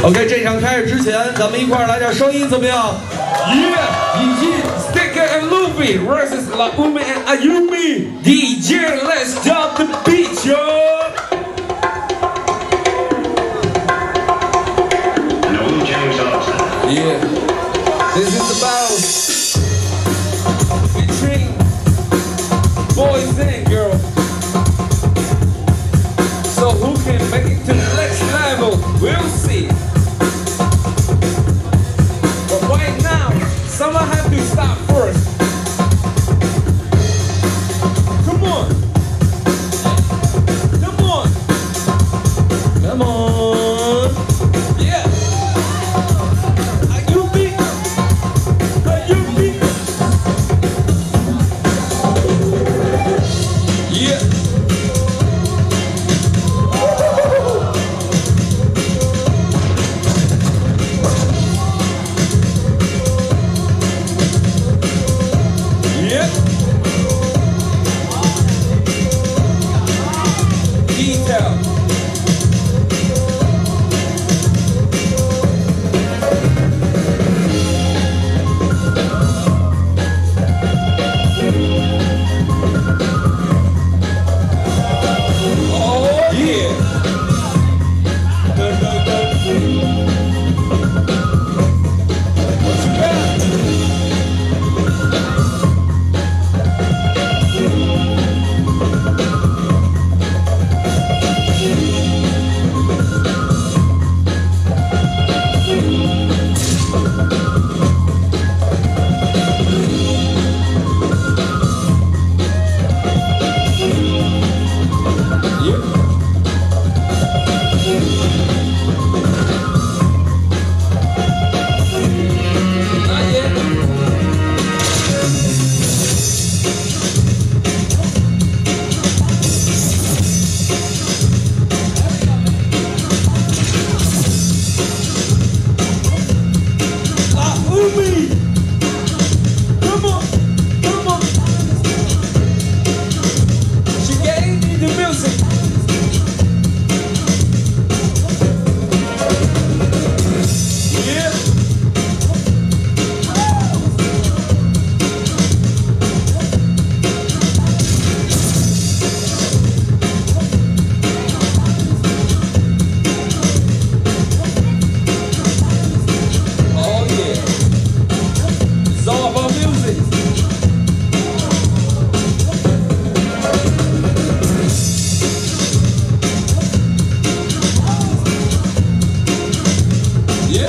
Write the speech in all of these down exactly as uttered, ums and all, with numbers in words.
OK， 这场开始之前，咱们一块儿来点声音怎么样 ？Yeah， 以及 Sticker and Luffy versus La Umi and Ayumi。D J，let's drop the beat, yo. No James Arthur. Yeah, this is the battle between boys and girls. So who can make it to the next level? We'll see. But right now, someone have to stop first. Come on. Come on. Come on. Yeah. Ayumi. Ayumi. Yeah. Yeah. Detail. Oh yeah. Dun, dun, dun. What you got? Come on, come on. She gave me the music. Yeah. Oh yeah. It's all about music. Yeah.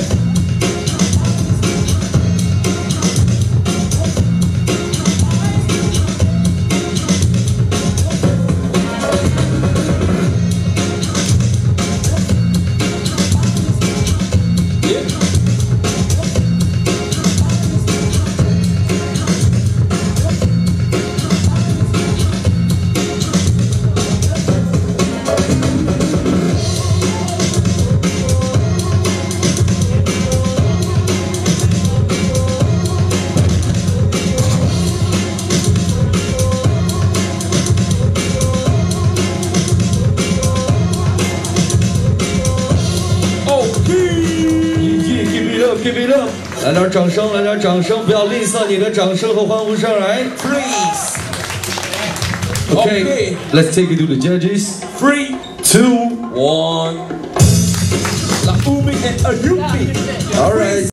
Yeah. Keep it up, keep it up！ 来点掌声，来点掌声，不要吝啬你的掌声和欢呼声，来 Please. Okay, Okay. let's take it to the judges. Three, Two, one. La Umi and Ayumi. all right.